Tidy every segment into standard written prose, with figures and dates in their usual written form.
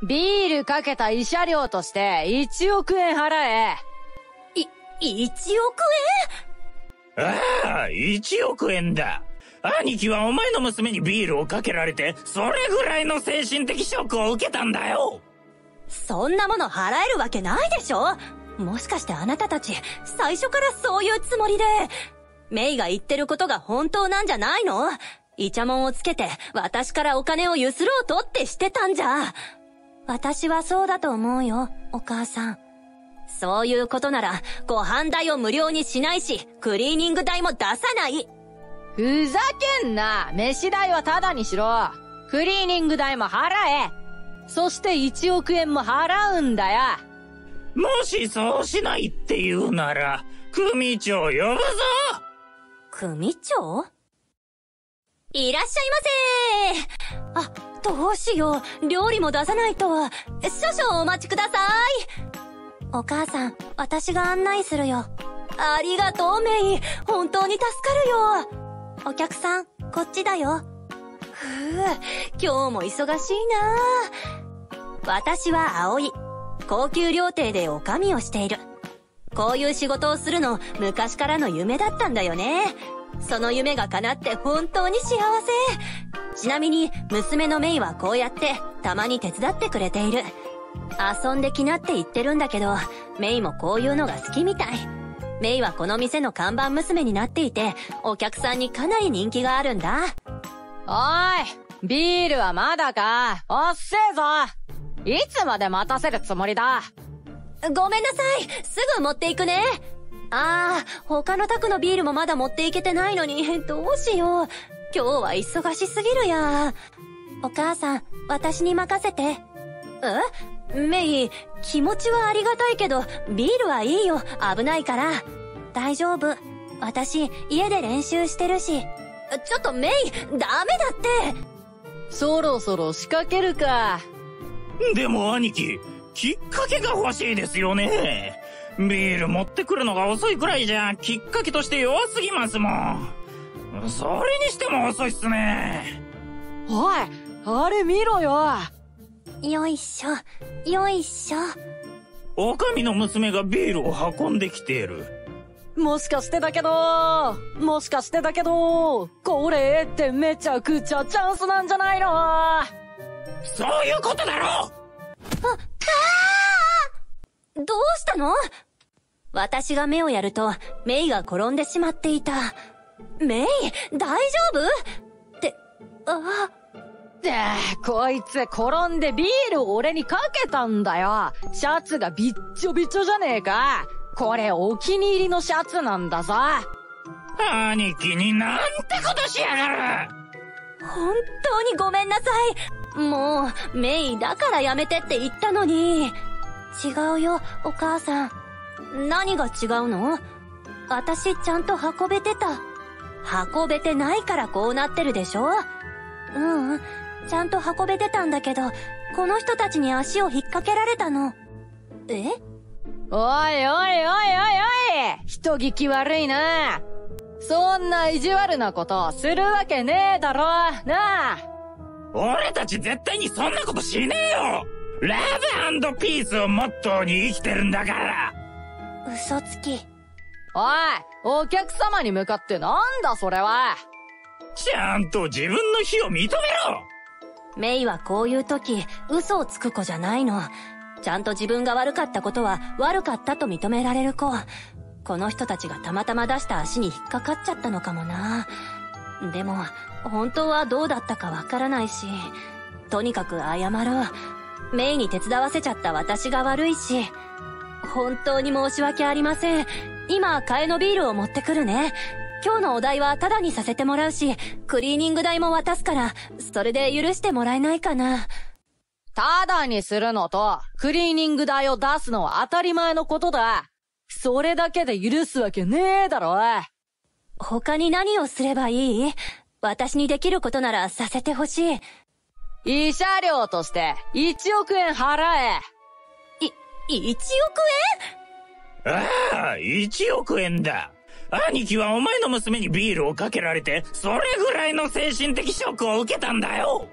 ビールかけた慰謝料として1億円払え。 1億ああ、1億円だ。兄貴はお前の娘にビールをかけられて、それぐらいの精神的ショックを受けたんだよ。 そんなもの払えるわけないでしょ。もしかしてあなたたち、最初からそういうつもりで、メイが言ってることが本当なんじゃないの？イチャモンをつけて、私からお金をゆすろうとってしてたんじゃ。私はそうだと思うよ、お母さん。そういうことなら、ご飯代を無料にしないし、クリーニング代も出さない。 ふざけんな。飯代はタダにしろ。クリーニング代も払え。そして1億円も払うんだよ。 もしそうしないって言うなら、組長呼ぶぞ。 組長？いらっしゃいませー。あ、どうしよう。料理も出さないと。少々お待ちください。お母さん、私が案内するよ。ありがとう、メイ。本当に助かるよ。お客さん、こっちだよ。今日も忙しいな。私は葵。高級料亭で女将をしている。こういう仕事をするの、昔からの夢だったんだよね。その夢が叶って本当に幸せ。ちなみに、娘のメイはこうやって、たまに手伝ってくれている。遊んできなって言ってるんだけど、メイもこういうのが好きみたい。メイはこの店の看板娘になっていて、お客さんにかなり人気があるんだ。 おい、ビールはまだか。おっせえぞ。いつまで待たせるつもりだ。 ごめんなさい。すぐ持っていくね。他の宅のビールもまだ持っていけてないのに、どうしよう。今日は忙しすぎるや。お母さん、私に任せて。メイ、気持ちはありがたいけど、ビールはいいよ。危ないから。大丈夫。私、家で練習してるし。ちょっとメイ、ダメだって。 そろそろ仕掛けるか。 でも兄貴、きっかけが欲しいですよね。ビール持ってくるのが遅いくらいじゃ、きっかけとして弱すぎますもん。それにしても遅いっすね。 おい、あれ見ろよ。 よいしょ、よいしょ。 おかみの娘がビールを運んできている。 もしかしてだけど、これってめちゃくちゃチャンスなんじゃないの？ そういうことだろ！ どうしたの？私が目をやると、メイが転んでしまっていた。メイ、大丈夫？って、 こいつ転んでビールを俺にかけたんだよ。シャツがびっちょびちょじゃねえか。これお気に入りのシャツなんだぞ。 兄貴になんてことしやがる。 本当にごめんなさい。もう、メイだからやめてって言ったのに。違うよ、お母さん。何が違うの？私ちゃんと運べてた。運べてないからこうなってるでしょ？ちゃんと運べてたんだけど、この人たちに足を引っ掛けられたの。 おいおいおいおいおい、人聞き悪いな。そんな意地悪なことするわけねえだろ、なあ。 俺たち絶対にそんなことしねえよ。ラブ&ピースをモットーに生きてるんだから。 嘘つき。 おい、お客様に向かってなんだそれは。 ちゃんと自分の非を認めろ。 メイはこういう時、嘘をつく子じゃないの。ちゃんと自分が悪かったことは悪かったと認められる子。この人たちがたまたま出した足に引っかかっちゃったのかもな。でも、本当はどうだったかわからないし、とにかく謝ろう。メイに手伝わせちゃった私が悪いし、本当に申し訳ありません。今、替えのビールを持ってくるね。今日のお代はタダにさせてもらうし、クリーニング代も渡すから、それで許してもらえないかな。 タダにするのと、クリーニング代を出すのは当たり前のことだ。それだけで許すわけねえだろ。 他に何をすればいい？私にできることならさせてほしい。 慰謝料として1億円払え。 1億円？ああ、1億円だ。兄貴はお前の娘にビールをかけられて、それぐらいの精神的ショックを受けたんだよ。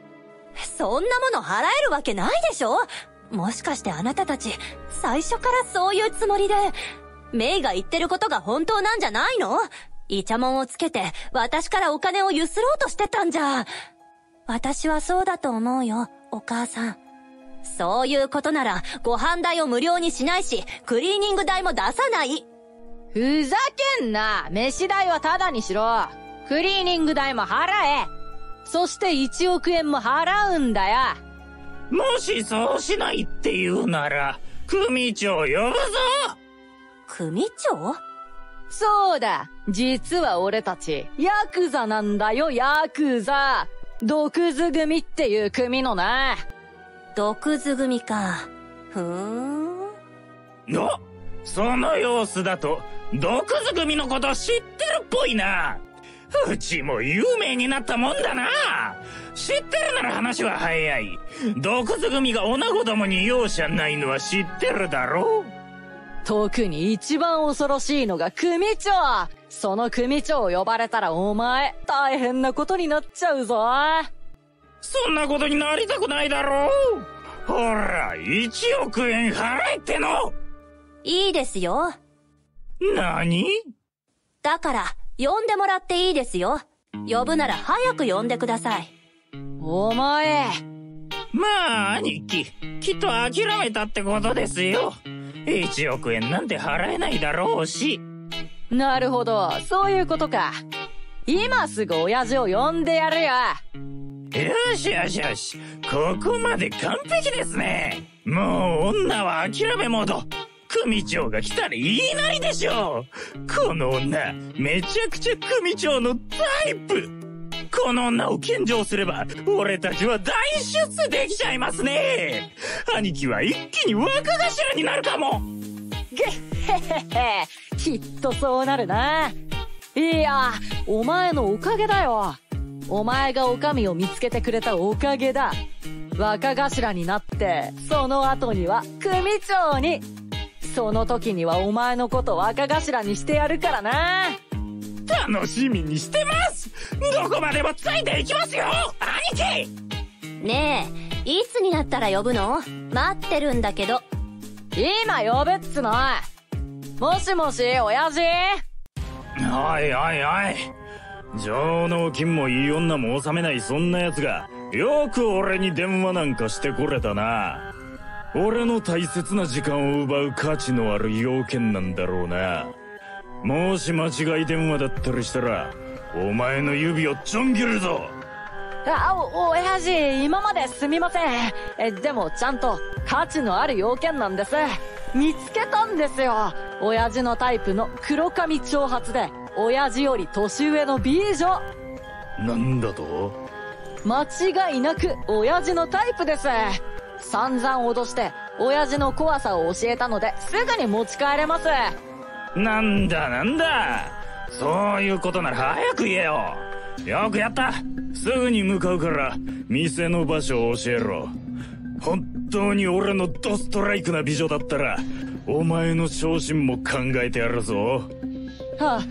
そんなもの払えるわけないでしょ。もしかしてあなたたち、最初からそういうつもりで、メイが言ってることが本当なんじゃないの？イチャモンをつけて、私からお金をゆすろうとしてたんじゃ。私はそうだと思うよ、お母さん。そういうことなら、ご飯代を無料にしないし、クリーニング代も出さない。 ふざけんな。飯代はタダにしろ。クリーニング代も払え。そして1億円も払うんだよ。 もしそうしないって言うなら、組長呼ぶぞ。 組長？ そうだ。実は俺たち、ヤクザなんだよ、ヤクザ。毒図組っていう組のな。 毒図組か。ふーん。 その様子だと、毒図組のこと知ってるっぽいな。うちも有名になったもんだな。知ってるなら話は早い。毒図組が女子供に容赦ないのは知ってるだろう。 特に一番恐ろしいのが組長。その組長を呼ばれたらお前、大変なことになっちゃうぞ。 そんなことになりたくないだろう。ほら、1億円払えっての。 いいですよ。 何？ だから、呼んでもらっていいですよ。呼ぶなら早く呼んでください。 お前。 まあ、兄貴、きっと諦めたってことですよ。1億円なんて払えないだろうし。 なるほど、そういうことか。今すぐ親父を呼んでやるよ。 よしよしよし。ここまで完璧ですね。もう女は諦めモード。組長が来たら言いなりでしょう。この女、めちゃくちゃ組長のタイプ。この女を献上すれば、俺たちは大出世できちゃいますね。兄貴は一気に若頭になるかも。 げっへへへ。きっとそうなるな。いや、お前のおかげだよ。お前がお上を見つけてくれたおかげだ。若頭になって、その後には組長に。その時にはお前のこと若頭にしてやるからな。 楽しみにしてます。どこまでもついていきますよ、兄貴。 ねえ、いつになったら呼ぶの？待ってるんだけど。 今呼ぶっつの。もしもし、親父？ おいおいおい。上納金もいい女も収めないそんな奴が、よく俺に電話なんかしてこれたな。俺の大切な時間を奪う価値のある要件なんだろうな。もし間違い電話だったりしたら、お前の指をちょん切るぞ。 親父、今まですみません。でもちゃんと価値のある要件なんです。見つけたんですよ。親父のタイプの黒髪長髪で、親父より年上の美女。 なんだと？ 間違いなく親父のタイプです。散々脅して親父の怖さを教えたので、すぐに持ち帰れます。 なんだなんだ。そういうことなら早く言えよ。よくやった。すぐに向かうから店の場所を教えろ。本当に俺のドストライクな美女だったらお前の昇進も考えてやるぞ。 はい、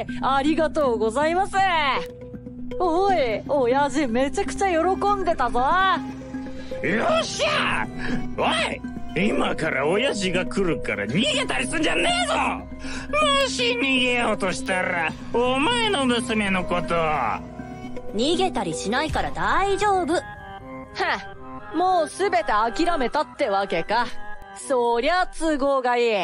ありがとうございます。おい、親父めちゃくちゃ喜んでたぞ。 よっしゃ。おい、今から親父が来るから逃げたりすんじゃねえぞ。もし逃げようとしたらお前の娘のこと。 逃げたりしないから大丈夫。 もうすべて諦めたってわけか。そりゃ都合がいい。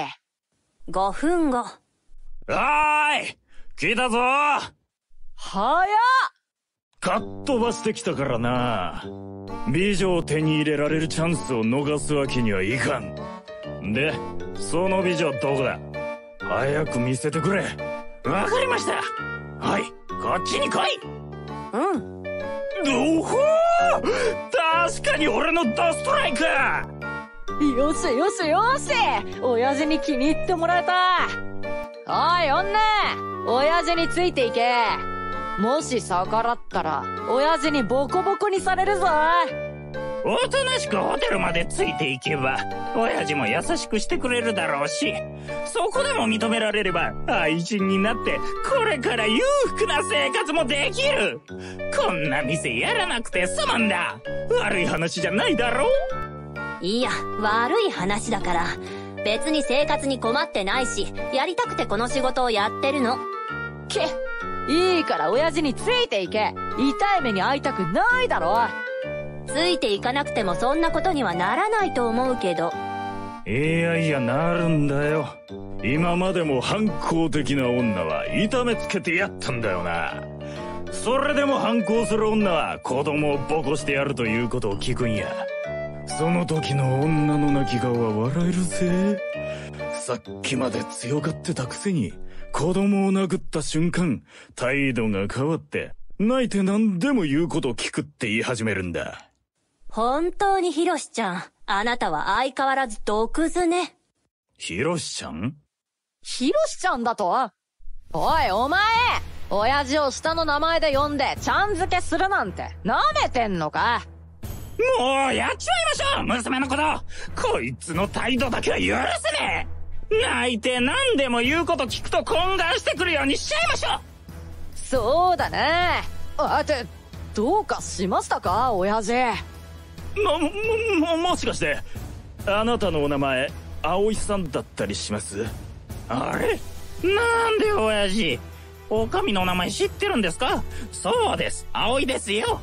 5分後。 おーい、来たぞ。 早っ。 かっ飛ばしてきたからな。美女を手に入れられるチャンスを逃すわけにはいかん。で、その美女どこだ？早く見せてくれ。わかりました。はい、こっちに来い。 うん。 おほー、確かに俺のドストライク。 よしよしよし、親父に気に入ってもらえた。おい女、親父についていけ。もし逆らったら親父にボコボコにされるぞ。 おとなしくホテルまでついていけば親父も優しくしてくれるだろうし、そこでも認められれば愛人になってこれから裕福な生活もできる。こんな店やらなくて済むんだ。悪い話じゃないだろう。 いや、悪い話だから。別に生活に困ってないし、やりたくてこの仕事をやってるの。 いいから親父についていけ。痛い目に遭いたくないだろ。 ついていかなくてもそんなことにはならないと思うけど。 いやいや、なるんだよ。今までも反抗的な女は痛めつけてやったんだよな。それでも反抗する女は子供をボコしてやるということを聞くんや。その時の女の泣き顔は笑えるぜ。さっきまで強がってたくせに子供を殴った瞬間態度が変わって泣いて何でも言うことを聞くって言い始めるんだ。 本当にヒロシちゃん、あなたは相変わらず毒図ね。 ヒロシちゃん？ ヒロシちゃんだと？おいお前、親父を下の名前で呼んでちゃん付けするなんて舐めてんのか？ もうやっちまいましょう、娘のこと。こいつの態度だけは許せねえ。泣いて何でも言うこと聞くと懇願してくるようにしちゃいましょう。 そうだね。どうかしましたか、親父？ もしかしてあなたのお名前葵さんだったりします？ あれ、なんで親父、お上の名前知ってるんですか？そうです、葵ですよ。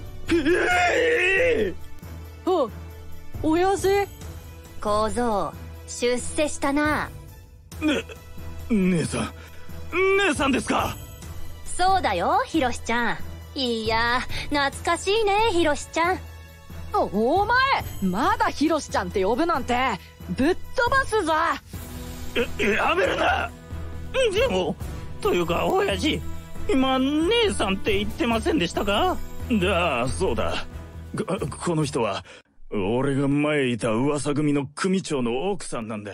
親父？ 小僧、出世したな。 姉さんですか？ そうだよ、ヒロシちゃん。いやー、懐かしいね、ヒロシちゃん。 お前、まだヒロシちゃんって呼ぶなんて、ぶっ飛ばすぞ。 やめるな。 でも、というか親父、今姉さんって言ってませんでしたか？ そうだ。この人は俺が前いた噂組の組長の奥さんなんだ。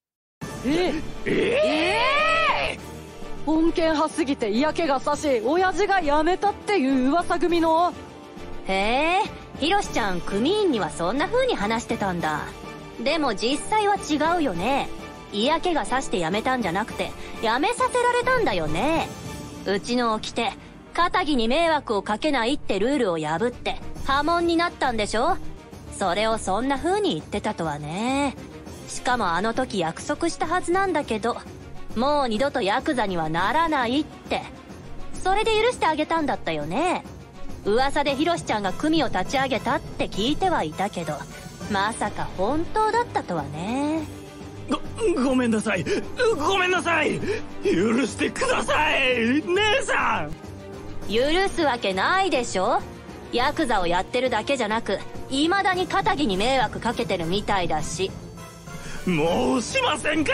穏健派すぎて嫌気がさし、親父が辞めたっていう噂組の。 へえ、ヒロシちゃん組員にはそんな風に話してたんだ。でも実際は違うよね。嫌気がさして辞めたんじゃなくて、辞めさせられたんだよね。うちの掟、片木に迷惑をかけないってルールを破って破門になったんでしょ。それをそんな風に言ってたとはね。しかもあの時約束したはずなんだけど、もう二度とヤクザにはならないって。それで許してあげたんだったよね。噂でヒロシちゃんが組を立ち上げたって聞いてはいたけど、まさか本当だったとはね。 ごめんなさい。ごめんなさい。許してください、姉さん。 許すわけないでしょ。ヤクザをやってるだけじゃなく、未だに片木に迷惑かけてるみたいだし。 もうしませんから。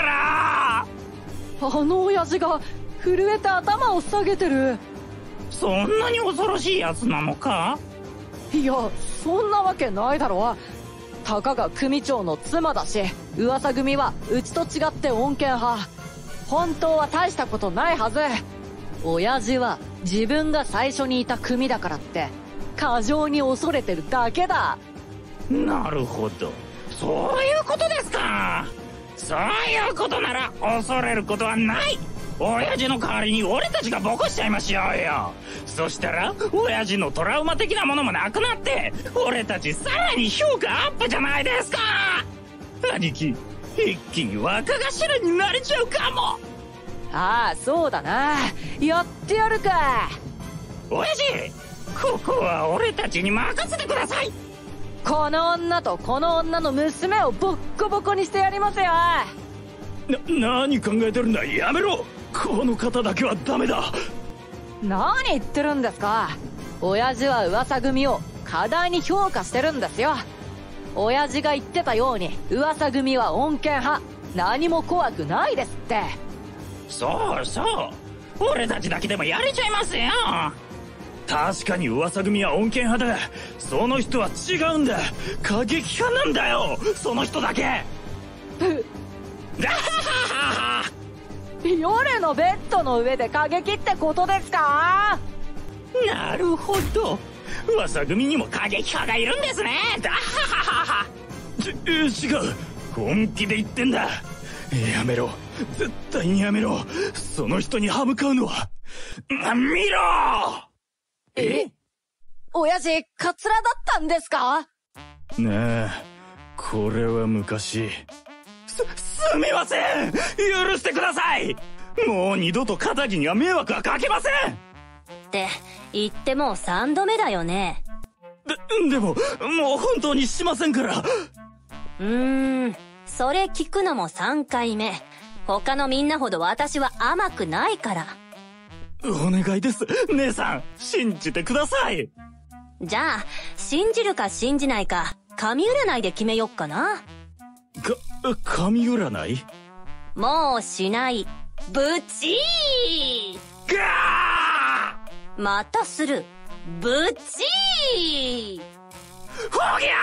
あの親父が震えて頭を下げてる。 そんなに恐ろしいやつなのか？ いや、そんなわけないだろ。たかが組長の妻だし、噂組はうちと違って穏健派。本当は大したことないはず。親父は自分が最初にいた組だからって過剰に恐れてるだけだ。 なるほど、そういうことですか。そういうことなら恐れることはない。親父の代わりに俺たちがボコしちゃいましょうよ。そしたら親父のトラウマ的なものもなくなって、俺たちさらに評価アップじゃないですか。兄貴、一気に若頭になれちゃうかも。 ああ、そうだな。やってやるか。 親父、ここは俺たちに任せてください。 この女とこの女の娘をボッコボコにしてやりますよ。 何考えてるんだ。やめろ。この方だけはダメだ。 何言ってるんですか。親父は噂組を過大に評価してるんですよ。親父が言ってたように噂組は穏健派、何も怖くないですって。 そうそう、俺たちだけでもやれちゃいますよ。 確かに噂組は穏健派だ。その人は違うんだ。過激派なんだよ、その人だけ。 夜のベッドの上で過激ってことですか？ なるほど、 噂組にも過激派がいるんですね。だははは。 違う、本気で言ってんだ。やめろ、絶対にやめろ。その人に歯向かうのは。見ろ。 親父カツラだったんですか？ ねえ、これは昔。 すみません、許してください。もう二度と片木には迷惑はかけません。 って言ってもう3度目だよね。 でももう本当にしませんから。 それ聞くのも3回目。他のみんなほど私は甘くないから。 お願いです、姉さん、信じてください。 じゃあ信じるか信じないか神占いで決めよっかな。 神占い？ もうしない。ブチー。 ガまたする。ブチー。 ほぎ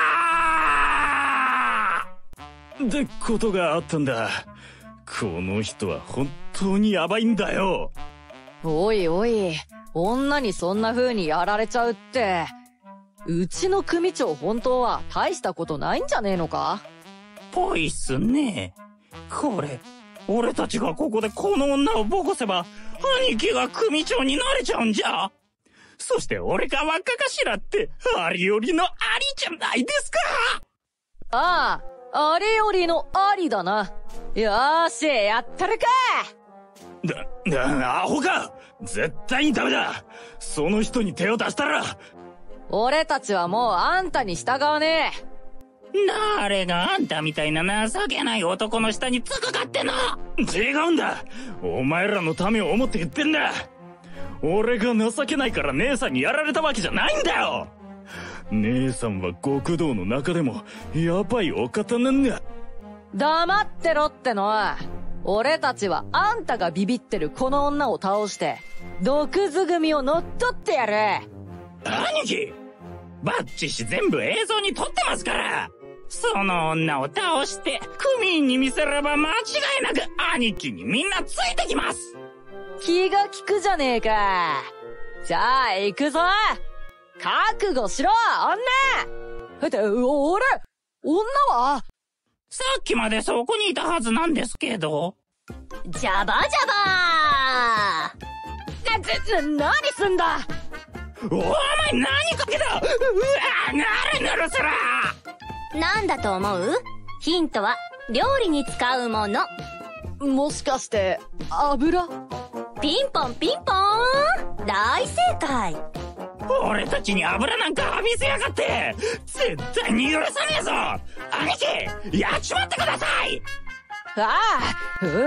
ゃーってことがあったんだ。この人は本当にヤバいんだよ。 おいおい、女にそんな風にやられちゃうって。うちの組長本当は大したことないんじゃねえのか？ ぽいっすね。これ、俺たちがここでこの女をボコせば、兄貴が組長になれちゃうんじゃ。そして俺が若頭って、ありよりのありじゃないですか。 ああ、ありよりのありだな。よーし、やったるか。 アホか。絶対にダメだ。その人に手を出したら。 俺たちはもうあんたに従わねえ。 誰があんたみたいな情けない男の下につくかっての。 違うんだ。お前らのためを思って言ってんだ。俺が情けないから姉さんにやられたわけじゃないんだよ。姉さんは極道の中でもやばいお方なんだ。 黙ってろってのは。俺たちはあんたがビビってるこの女を倒して毒図組を乗っ取ってやる。 兄貴、バッチシ全部映像に撮ってますから。その女を倒して組員に見せれば間違いなく兄貴にみんなついてきます。 気が利くじゃねえか。じゃあ行くぞ。覚悟しろ女。って俺女はさっきまでそこにいたはずなんですけど。 ジャバジャバー。何すんだ。 お前何かけた。うわ、なるなるすら。 なんだと思う？ヒントは料理に使うもの。 もしかして油？ ピンポンピンポーン、大正解。 俺たちに油なんか浴びせやがって。絶対に許さねえぞ。兄貴、やっちまってください。 ああ、うり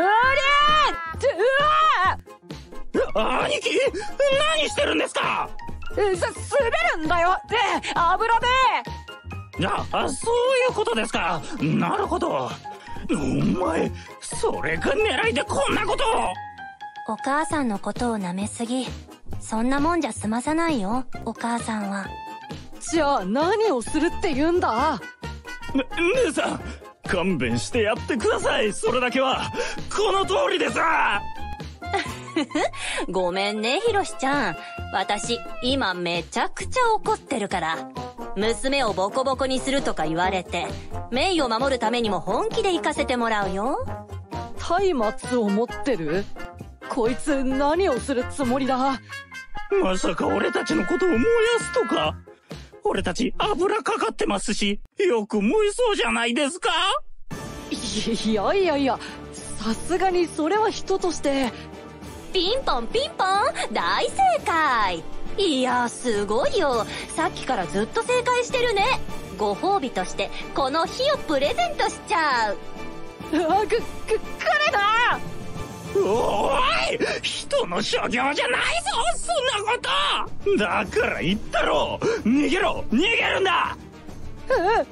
ー！兄貴、何してるんですか？ 滑るんだよ。油で。 そういうことですか。なるほど。お前、それが狙いでこんなことを。 お母さんのことを舐めすぎ。そんなもんじゃ済まさないよ、お母さんは。 じゃあ何をするって言うんだ？ 姉さん、勘弁してやってください。それだけはこの通りです。 ごめんね、ひろしちゃん。私今めちゃくちゃ怒ってるから。娘をボコボコにするとか言われて、メイを守るためにも本気で行かせてもらうよ。 松明を持ってる？こいつ何をするつもりだ？ まさか俺たちのことを燃やすとか。俺たち油かかってますし、よく燃えそうじゃないですか？ いや、さすがにそれは人として。 ピンポンピンポン、大正解。いや、すごいよ。さっきからずっと正解してるね。ご褒美としてこの火をプレゼントしちゃう。 くれな。 おい、人の所業じゃないぞ、そんなこと。だから言ったろ、逃げるんだ。 うわ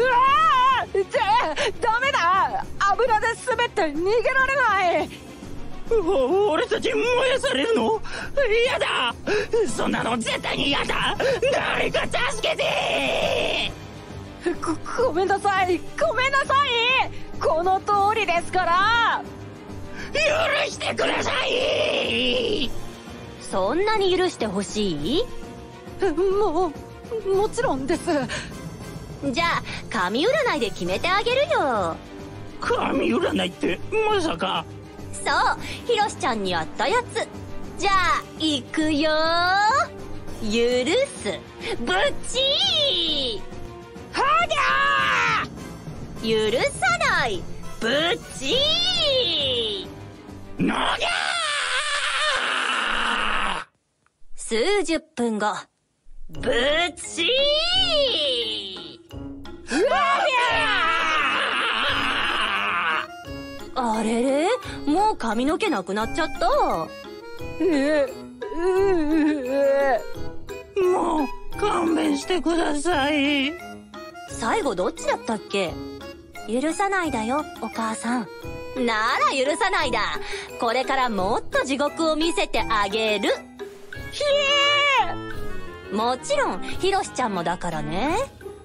ー、ダメだ。油で滑って逃げられない。 俺たち燃やされるの？嫌だ。そんなの絶対に嫌だ。誰か助けて。 ごめんなさい。この通りですから。 許してください。 そんなに許してほしい？ もちろんです。 じゃあ神占いで決めてあげるよ。 神占いってまさか。 そう、ひろしちゃんにあったやつ。じゃあ行くよ。許す、ぶちー。はぎゃー。許さない、ぶちー。 のぎゃー。 数十分後、ぶちー。あれれ、もう髪の毛なくなっちゃった。 もう勘弁してください。 最後どっちだったっけ？許さないだよ、お母さん。なら許さないだ。これからもっと地獄を見せてあげる。ひえー！もちろん、ひろしちゃんもだからね。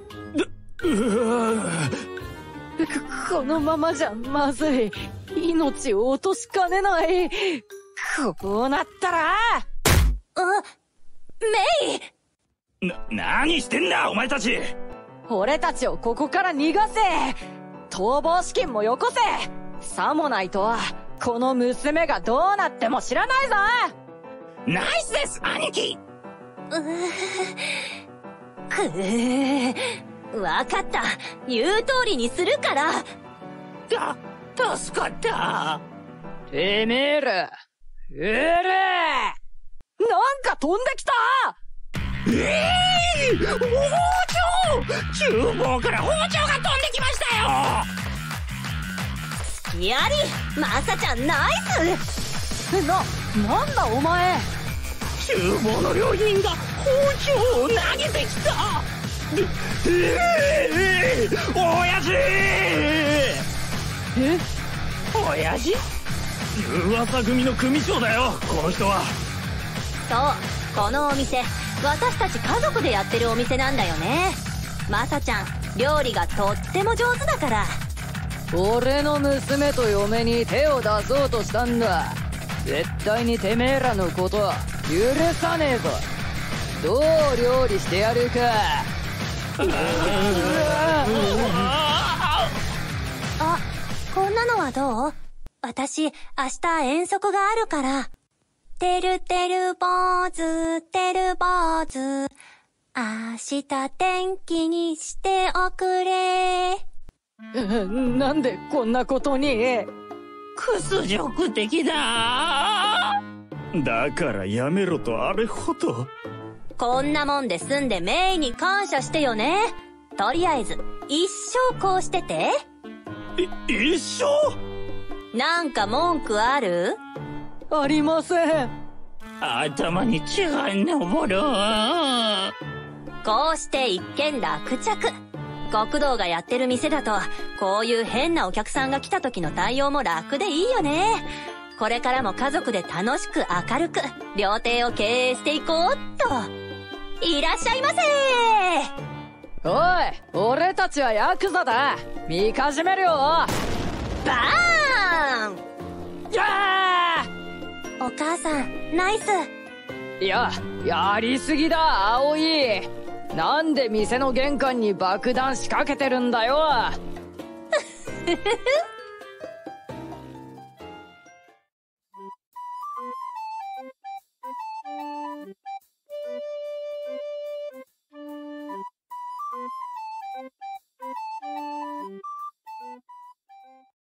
このままじゃまずい。命を落としかねない。こうなったら。 メイ！ 何してんだお前たち。 俺たちをここから逃がせ。逃亡資金もよこせ。さもないとこの娘がどうなっても知らないぞ。 ナイスです兄貴。 わかった。言う通りにするから。 助かった。 てめえら、なんか飛んできた。 包丁！厨房から包丁が飛んできましたよ。 やり、まさちゃんナイス。 なんだお前。 厨房の料理人が包丁を投げてきた。親父！親父？ 噂組の組長だよ、この人は。 そう、このお店、私たち家族でやってるお店なんだよね。まさちゃん、料理がとっても上手だから。 俺の娘と嫁に手を出そうとしたんだ。絶対にてめえらのことは許さねえぞ。どう料理してやるか。 あ、こんなのはどう？私、明日遠足があるから。てるてる坊主、てる坊主。明日天気にしておくれ。 なんでこんなことに。 屈辱的だ。 だからやめろとあれほど。 こんなもんで済んでメイに感謝してよね。とりあえず、一生こうしてて。 一生？ なんか文句ある？ ありません。 頭に血が昇る。 こうして一件落着。極道がやってる店だと、こういう変なお客さんが来た時の対応も楽でいいよね。これからも家族で楽しく明るく、料亭を経営していこうっと。いらっしゃいませ。 おい、俺たちはヤクザだ。見始めるよ。 バーン！ やお母さん、ナイス。 やりすぎだ、葵。なんで店の玄関に爆弾仕掛けてるんだよ。